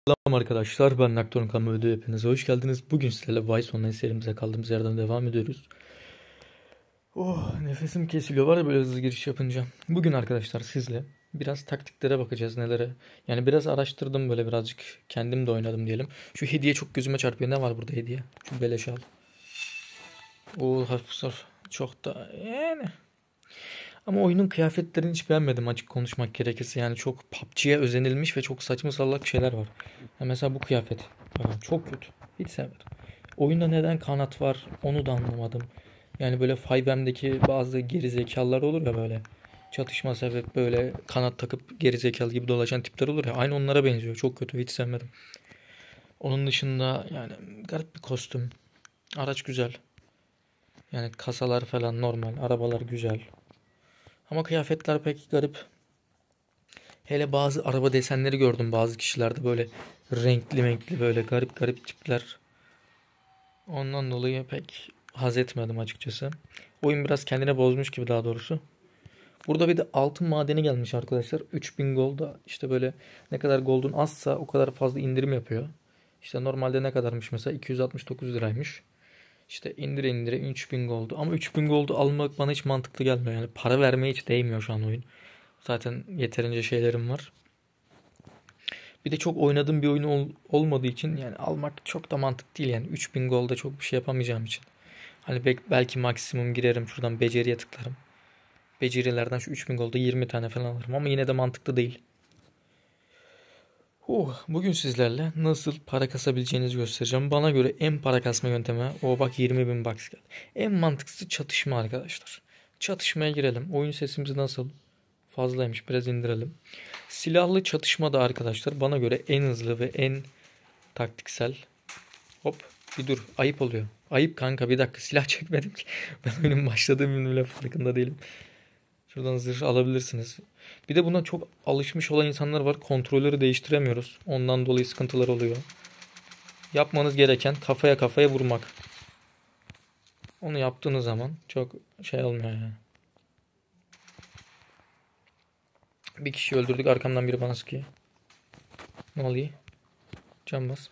Selam arkadaşlar, ben Naktor'un kanalıma hepinize hoş geldiniz. Bugün sizlerle Vice Online serimize kaldığımız yerden devam ediyoruz. Oh, nefesim kesiliyor var ya böyle hızlı giriş yapınca. Bugün arkadaşlar sizle biraz taktiklere bakacağız, nelere. Yani biraz araştırdım, böyle birazcık kendim de oynadım diyelim. Şu hediye çok gözüme çarpıyor. Ne var burada hediye? Şu beleş al. Hafif zor. Çok da yani. Ama oyunun kıyafetlerini hiç beğenmedim, açık konuşmak gerekirse. Yani çok PUBG'ye özenilmiş ve çok saçma salak şeyler var. Ya mesela bu kıyafet. Bakın çok kötü. Hiç sevmedim. Oyunda neden kanat var onu da anlamadım. Yani böyle 5M'deki bazı gerizekalılar olur ya böyle. Çatışma sebep böyle kanat takıp gerizekalı gibi dolaşan tipler olur ya. Aynı onlara benziyor. Çok kötü. Hiç sevmedim. Onun dışında yani garip bir kostüm. Araç güzel. Yani kasalar falan normal. Arabalar güzel. Ama kıyafetler pek garip. Hele bazı araba desenleri gördüm bazı kişilerde, böyle renkli böyle garip garip tipler. Ondan dolayı pek haz etmedim açıkçası. Oyun biraz kendine bozmuş gibi, daha doğrusu. Burada bir de altın madeni gelmiş arkadaşlar. 3000 gold'a işte böyle, ne kadar gold'un azsa o kadar fazla indirim yapıyor. İşte normalde ne kadarmış mesela, 269 liraymış. İşte indire indire 3000 gold'u. Ama 3000 gold'u almak bana hiç mantıklı gelmiyor. Yani para vermeye hiç değmiyor şu an oyun. Zaten yeterince şeylerim var. Bir de çok oynadığım bir oyun olmadığı için yani almak çok da mantık değil yani. 3000 golda çok bir şey yapamayacağım için. Hani belki maksimum girerim şuradan beceriye tıklarım. Becerilerden şu 3000 golda 20 tane falan alırım ama yine de mantıklı değil. Bugün sizlerle nasıl para kasabileceğinizi göstereceğim. Bana göre en para kasma yöntemi o, bak 20.000 bucks geldi. En mantıklısı çatışma arkadaşlar. Çatışmaya girelim. Oyun sesimiz nasıl? Fazlaymış, biraz indirelim. Silahlı çatışma da arkadaşlar bana göre en hızlı ve en taktiksel. Hop, bir dur, ayıp oluyor. Ayıp kanka, bir dakika, silah çekmedim ki. Ben oyunun başladığımın bile farkında değilim. Şuradan zırh alabilirsiniz. Bir de buna çok alışmış olan insanlar var. Kontrolleri değiştiremiyoruz. Ondan dolayı sıkıntılar oluyor. Yapmanız gereken kafaya kafaya vurmak. Onu yaptığınız zaman çok şey olmuyor yani. Bir kişi öldürdük, arkamdan biri bana sıkıyor. Ne oluyor? Can bas.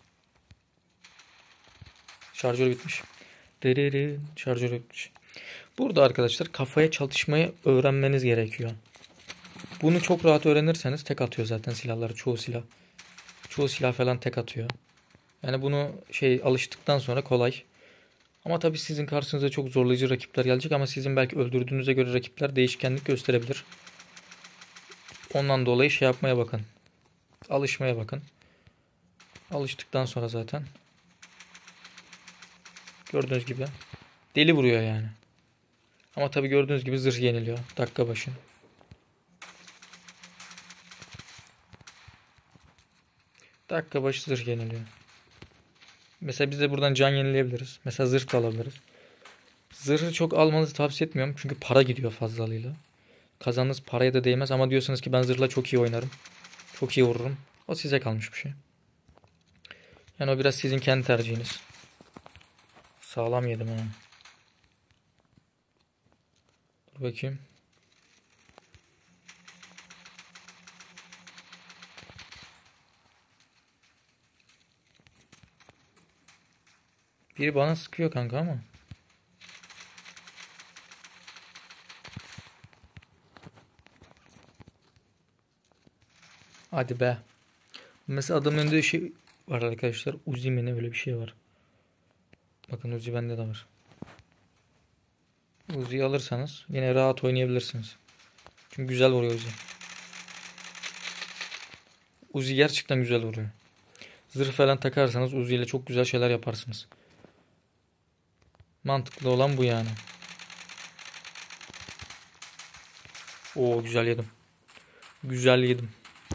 Şarjör bitmiş. Dereri, şarjör bitmiş. Burada arkadaşlar kafaya çatışmayı öğrenmeniz gerekiyor. Bunu çok rahat öğrenirseniz tek atıyor zaten silahları, çoğu silah. Çoğu silah falan tek atıyor. Yani bunu alıştıktan sonra kolay. Ama tabii sizin karşınıza çok zorlayıcı rakipler gelecek, ama sizin belki öldürdüğünüze göre rakipler değişkenlik gösterebilir. Ondan dolayı yapmaya bakın. Alışmaya bakın. Alıştıktan sonra zaten gördüğünüz gibi deli vuruyor yani. Ama tabii gördüğünüz gibi zırh yeniliyor dakika başı. Dakika başı zırh yeniliyor. Mesela biz de buradan can yenileyebiliriz. Mesela zırh da alabiliriz. Zırhı çok almanızı tavsiye etmiyorum. Çünkü para gidiyor fazlalığıyla. Kazandığınız paraya da değmez, ama diyorsanız ki ben zırhla çok iyi oynarım. Çok iyi vururum. O size kalmış bir şey. Yani o biraz sizin kendi tercihiniz. Sağlam yedim ha. Dur bakayım. Biri bana sıkıyor kanka ama. Hadi be. Mesela adamın önünde şey var arkadaşlar. Uzi mi ne, öyle bir şey var. Bakın Uzi bende de var. Uzi'yi alırsanız yine rahat oynayabilirsiniz. Çünkü güzel vuruyor Uzi. Uzi gerçekten güzel vuruyor. Zırh falan takarsanız Uzi ile çok güzel şeyler yaparsınız. Mantıklı olan bu yani. Oo, güzel yedim. Güzel yedim.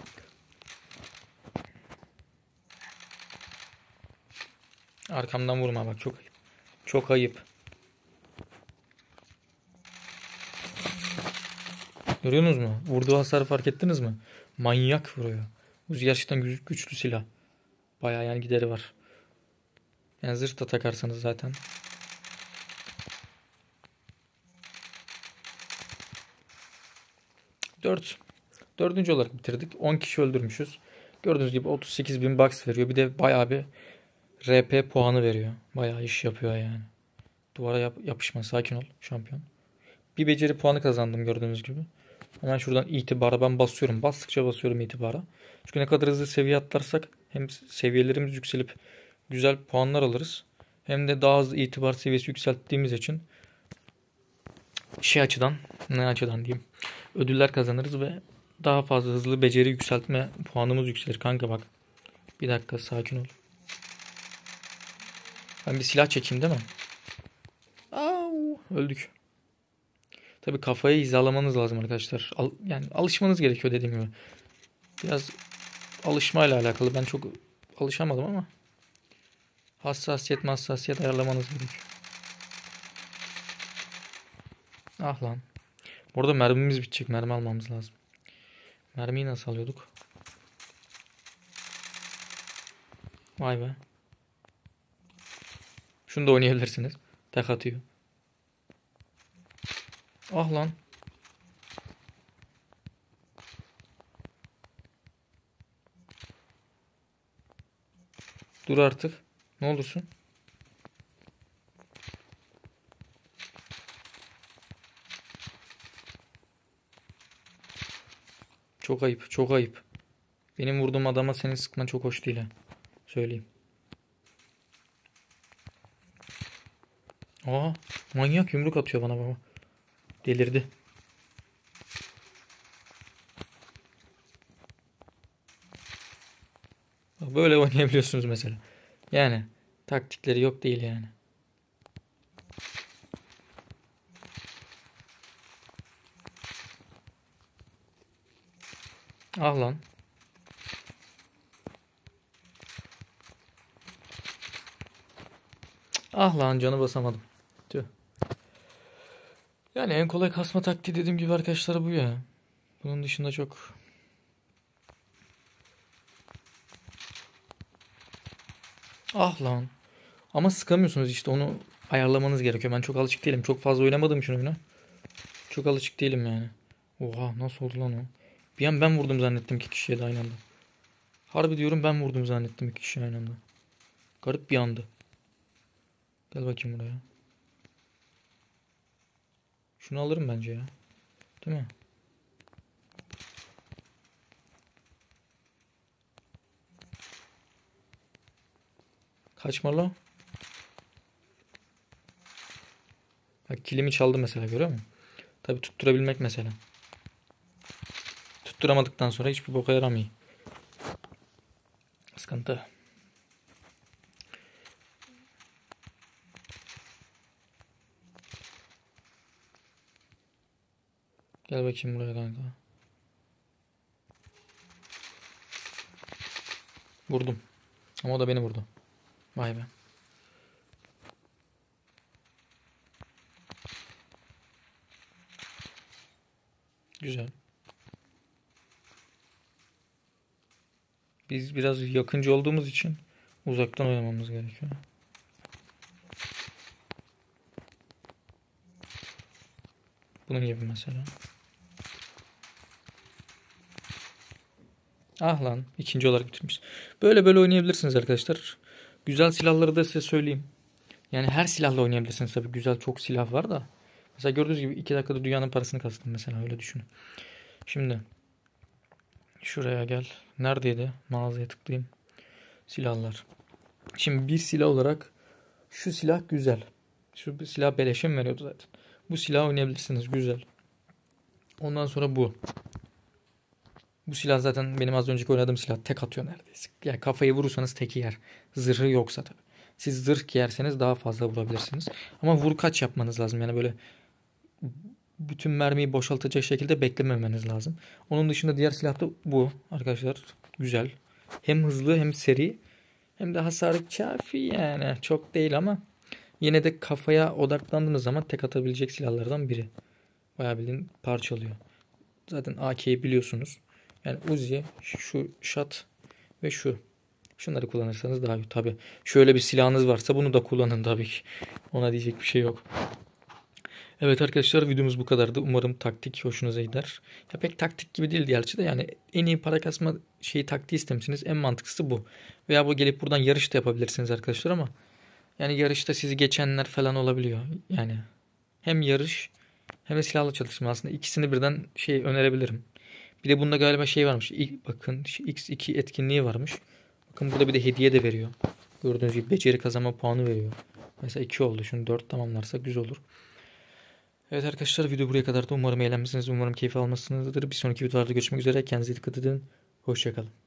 Arkamdan vurma bak, çok ayıp. Çok ayıp. Görüyorsunuz mu? Vurduğu hasarı fark ettiniz mi? Manyak vuruyor. Uzi gerçekten güçlü silah. Bayağı yani gideri var. Yani zırh da takarsanız zaten. 4. Dördüncü olarak bitirdik. 10 kişi öldürmüşüz. Gördüğünüz gibi 38.000 bucks veriyor. Bir de bayağı bir RP puanı veriyor. Bayağı iş yapıyor yani. Duvara yapışma, sakin ol şampiyon. Bir beceri puanı kazandım gördüğünüz gibi. Hemen şuradan itibara ben basıyorum. Bastıkça basıyorum itibara. Çünkü ne kadar hızlı seviye atlarsak hem seviyelerimiz yükselip güzel puanlar alırız. Hem de daha hızlı itibar seviyesi yükselttiğimiz için ne açıdan diyeyim, ödüller kazanırız ve daha fazla hızlı beceri yükseltme puanımız yükselir. Kanka bak. Bir dakika sakin ol. Ben bir silah çekeyim değil mi? Au, öldük. Tabii kafayı hizalamanız lazım arkadaşlar. Yani alışmanız gerekiyor dediğim gibi. Biraz alışmayla alakalı. Ben çok alışamadım ama hassasiyet ayarlamanız gerekiyor. Ah lan. Bu arada mermimiz bitecek. Mermi almamız lazım. Mermiyi nasıl alıyorduk? Vay be. Şunu da oynayabilirsiniz. Tek atıyor. Ah lan. Dur artık. Ne olursun. Çok ayıp. Çok ayıp. Benim vurduğum adama senin sıkman çok hoş değil ha. Söyleyeyim. Aa, manyak yumruk atıyor bana baba. Delirdi. Bak böyle oynayabiliyorsunuz mesela. Yani taktikleri yok değil yani. Ah lan. Ah lan canı basamadım. Tüh. Yani en kolay kasma taktiği dediğim gibi arkadaşlar bu ya. Bunun dışında çok. Ah lan. Ama sıkamıyorsunuz işte onu ayarlamanız gerekiyor. Ben çok alışık değilim. Çok fazla oynamadığım için oyunu. Çok alışık değilim yani. Oha nasıl oldu lan o? Bir an ben vurdum zannettim iki kişiye de aynı anda. Harbi diyorum ben vurdum zannettim iki kişiye aynı anda. Garip bir andı. Gel bakayım buraya. Şunu alırım bence ya. Değil mi? Kaçma lan. Bak kilimi çaldı mesela görüyor musun? Tabi tutturabilmek mesela. Tutturamadıktan sonra hiçbir boka yaramıyor. Sıkıntı. Gel bakayım buraya kanka. Vurdum. Ama o da beni vurdu. Vay be. Güzel. Biz biraz yakıncı olduğumuz için uzaktan oynamamız gerekiyor. Bunun gibi mesela. Ah lan. İkinci olarak bitirmiş. Böyle böyle oynayabilirsiniz arkadaşlar. Güzel silahları da size söyleyeyim. Yani her silahla oynayabilirsiniz tabii. Güzel çok silah var da. Mesela gördüğünüz gibi 2 dakikada dünyanın parasını kastım mesela öyle düşünün. Şimdi şuraya gel. Neredeydi? Mağazaya tıklayayım. Silahlar. Şimdi bir silah olarak şu silah güzel. Şu silah beleşe mi veriyordu zaten. Bu silahı oynayabilirsiniz. Güzel. Ondan sonra bu. Bu silah zaten benim az önceki oynadığım silah. Tek atıyor neredeyse. Yani kafayı vurursanız teki yer. Zırhı yoksa tabii. Siz zırh giyerseniz daha fazla vurabilirsiniz. Ama vur kaç yapmanız lazım. Yani böyle bütün mermiyi boşaltacak şekilde beklememeniz lazım. Onun dışında diğer silah da bu arkadaşlar. Güzel. Hem hızlı hem seri hem de hasarı kafi yani. Çok değil ama yine de kafaya odaklandığınız zaman tek atabilecek silahlardan biri. Bayağı bildiğin parçalıyor. Zaten AK'yi biliyorsunuz. Yani Uzi, şu shot ve şu. Şunları kullanırsanız daha iyi. Tabi şöyle bir silahınız varsa bunu da kullanın tabii ki. Ona diyecek bir şey yok. Evet arkadaşlar, videomuz bu kadardı. Umarım taktik hoşunuza gider. Ya pek taktik gibi değil gerçi de, yani en iyi para kasma şeyi taktiği istemişsiniz. En mantıklısı bu. Veya bu gelip buradan yarış da yapabilirsiniz arkadaşlar ama yani yarışta sizi geçenler falan olabiliyor. Yani hem yarış hem de silahlı çatışma, aslında ikisini birden şey önerebilirim. Bir de bunda galiba şey varmış. Bakın X2 etkinliği varmış. Bakın burada bir de hediye de veriyor. Gördüğünüz gibi beceri kazanma puanı veriyor. Mesela 2 oldu. Şunu 4 tamamlarsak güzel olur. Evet arkadaşlar, video buraya kadar da umarım eğlenmişsiniz. Umarım keyif almışsınızdır. Bir sonraki videolarda görüşmek üzere. Kendinize dikkat edin. Hoşçakalın.